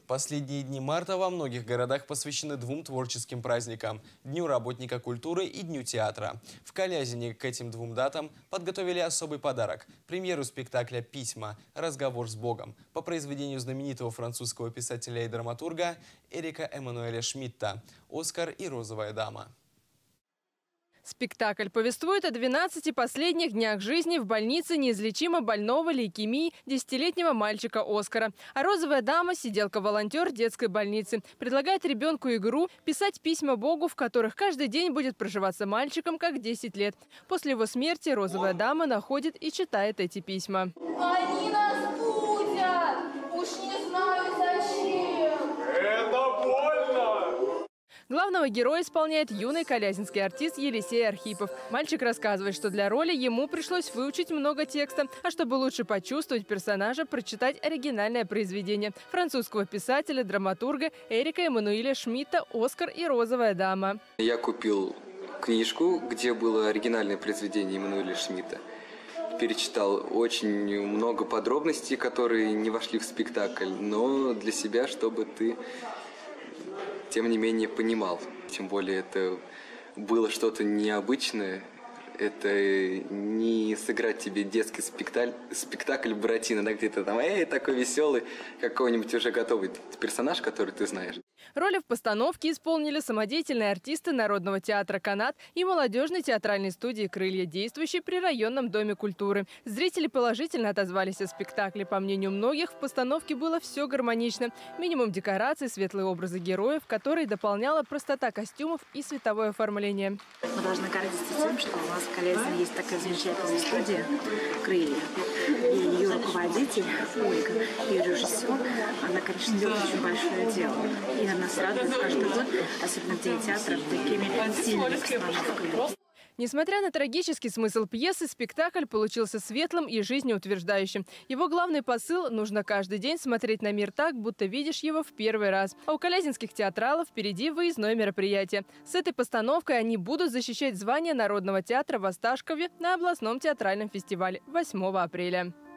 Последние дни марта во многих городах посвящены двум творческим праздникам – Дню работника культуры и Дню театра. В Калязине к этим двум датам подготовили особый подарок – премьеру спектакля «Письма. Разговор с Богом» по произведению знаменитого французского писателя и драматурга Эрика Эммануэля Шмидта «Оскар и розовая дама». Спектакль повествует о 12 последних днях жизни в больнице неизлечимо больного лейкемией 10-летнего мальчика Оскара. А розовая дама, сиделка-волонтер детской больницы, предлагает ребенку игру писать письма Богу, в которых каждый день будет проживаться мальчиком как 10 лет. После его смерти розовая дама находит и читает эти письма. Они нас будят! Уж не знаю зачем! Это больно! Главного героя исполняет юный калязинский артист Елисей Архипов. Мальчик рассказывает, что для роли ему пришлось выучить много текста, а чтобы лучше почувствовать персонажа, прочитать оригинальное произведение французского писателя, драматурга Эрика Эммануэля Шмидта «Оскар и розовая дама». Я купил книжку, где было оригинальное произведение Эммануэля Шмидта. Перечитал очень много подробностей, которые не вошли в спектакль, но для себя, чтобы ты тем не менее понимал. Тем более это было что-то необычное. Это не сыграть тебе детский спектакль Буратино, да, где-то там такой веселый, какой-нибудь уже готовый персонаж, который ты знаешь. Роли в постановке исполнили самодеятельные артисты Народного театра «Канат» и молодежной театральной студии «Крылья», действующей при районном доме культуры. Зрители положительно отозвались о спектакле. По мнению многих, в постановке было все гармонично. Минимум декораций, светлые образы героев, которые дополняла простота костюмов и световое оформление. Мы должны гордиться тем, что у нас в Калязине есть такая замечательная студия «Крылья». И ее руководитель Ольга, и режиссер, она, конечно, делает очень большое дело. И она нас радует каждый год, особенно в День театра, такими сильными постановками. Несмотря на трагический смысл пьесы, спектакль получился светлым и жизнеутверждающим. Его главный посыл – нужно каждый день смотреть на мир так, будто видишь его в первый раз. А у калязинских театралов впереди выездное мероприятие. С этой постановкой они будут защищать звание Народного театра в Осташкове на областном театральном фестивале 8 апреля.